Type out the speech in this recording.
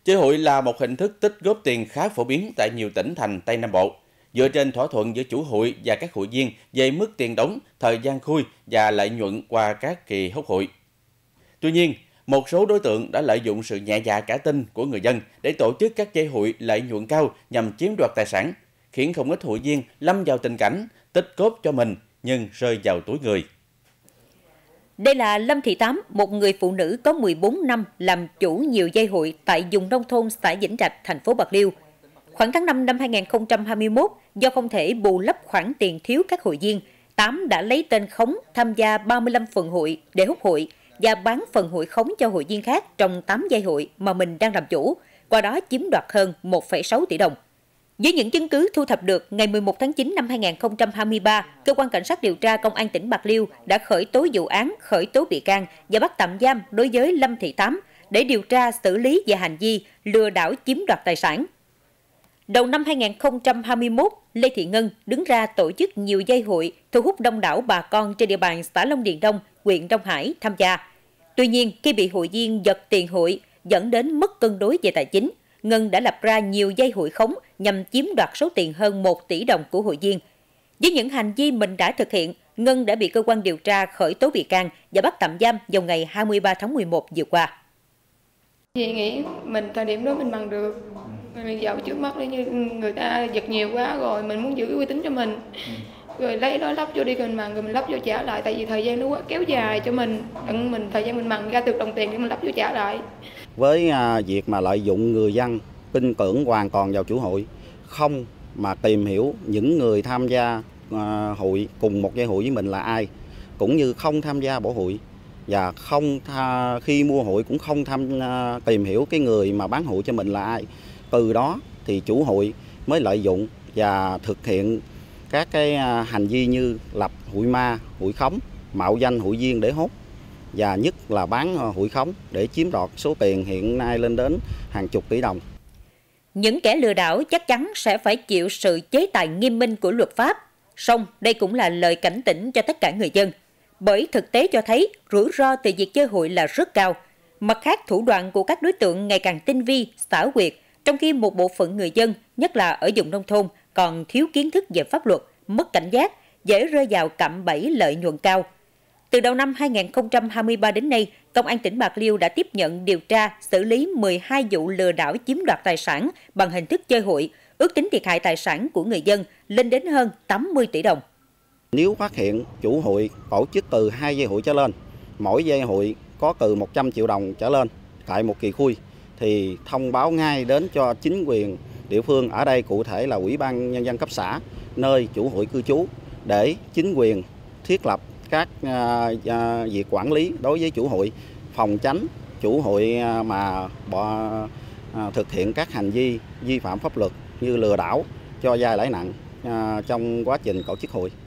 Chơi hụi là một hình thức tích góp tiền khá phổ biến tại nhiều tỉnh thành Tây Nam Bộ, dựa trên thỏa thuận giữa chủ hụi và các hụi viên về mức tiền đóng, thời gian khui và lợi nhuận qua các kỳ hốt hụi. Tuy nhiên, một số đối tượng đã lợi dụng sự nhẹ dạ cả tin của người dân để tổ chức các chơi hụi lợi nhuận cao nhằm chiếm đoạt tài sản, khiến không ít hụi viên lâm vào tình cảnh tích góp cho mình nhưng rơi vào túi người. Đây là Lâm Thị Tám, một người phụ nữ có 14 năm làm chủ nhiều dây hụi tại vùng nông thôn xã Vĩnh Trạch, thành phố Bạc Liêu. Khoảng tháng 5 năm 2021, do không thể bù lấp khoản tiền thiếu các hụi viên, Tám đã lấy tên khống tham gia 35 phần hụi để hút hụi và bán phần hụi khống cho hụi viên khác trong 8 dây hụi mà mình đang làm chủ, qua đó chiếm đoạt hơn 1,6 tỷ đồng. Với những chứng cứ thu thập được, ngày 11 tháng 9 năm 2023, Cơ quan Cảnh sát điều tra Công an tỉnh Bạc Liêu đã khởi tố vụ án, khởi tố bị can và bắt tạm giam đối với Lâm Thị Tám để điều tra xử lý về hành vi lừa đảo chiếm đoạt tài sản. Đầu năm 2021, Lê Thị Ngân đứng ra tổ chức nhiều dây hụi thu hút đông đảo bà con trên địa bàn xã Long Điền Đông, huyện Đông Hải tham gia. Tuy nhiên, khi bị hụi viên giật tiền hụi dẫn đến mất cân đối về tài chính, Ngân đã lập ra nhiều dây hụi khống nhằm chiếm đoạt số tiền hơn 1 tỷ đồng của hụi viên. Với những hành vi mình đã thực hiện, Ngân đã bị cơ quan điều tra khởi tố bị can và bắt tạm giam vào ngày 23 tháng 11 vừa qua. Chị nghĩ mình thời điểm đó mình bằng được, mình dạo trước mắt như người ta giật nhiều quá rồi, mình muốn giữ uy tín cho mình. Rồi lấy đó lắp vô đi rồi mình lắp vô trả lại, tại vì thời gian nó quá kéo dài cho mình, thời gian mình bằng ra được đồng tiền để mình lắp vô trả lại. Với việc mà lợi dụng người dân tin tưởng hoàn toàn vào chủ hụi, không mà tìm hiểu những người tham gia hụi cùng một dây hụi với mình là ai, cũng như không tham gia bỏ hụi và khi mua hụi cũng không tìm hiểu cái người mà bán hụi cho mình là ai. Từ đó thì chủ hụi mới lợi dụng và thực hiện các cái hành vi như lập hụi ma, hụi khống, mạo danh hụi viên để hốt và nhất là bán hụi khống để chiếm đoạt số tiền hiện nay lên đến hàng chục tỷ đồng. Những kẻ lừa đảo chắc chắn sẽ phải chịu sự chế tài nghiêm minh của luật pháp. Song đây cũng là lời cảnh tỉnh cho tất cả người dân. Bởi thực tế cho thấy rủi ro từ việc chơi hụi là rất cao. Mặt khác, thủ đoạn của các đối tượng ngày càng tinh vi, xảo quyệt, trong khi một bộ phận người dân, nhất là ở vùng nông thôn, còn thiếu kiến thức về pháp luật, mất cảnh giác, dễ rơi vào cạm bẫy lợi nhuận cao. Từ đầu năm 2023 đến nay, Công an tỉnh Bạc Liêu đã tiếp nhận điều tra, xử lý 12 vụ lừa đảo chiếm đoạt tài sản bằng hình thức chơi hụi, ước tính thiệt hại tài sản của người dân lên đến hơn 80 tỷ đồng. Nếu phát hiện chủ hụi tổ chức từ 2 dây hụi trở lên, mỗi dây hụi có từ 100 triệu đồng trở lên tại một kỳ khui, thì thông báo ngay đến cho chính quyền địa phương, ở đây cụ thể là Ủy ban Nhân dân cấp xã, nơi chủ hụi cư trú, để chính quyền thiết lập các việc quản lý đối với chủ hụi, phòng tránh chủ hụi mà thực hiện các hành vi vi phạm pháp luật như lừa đảo, cho vay lãi nặng trong quá trình tổ chức hụi.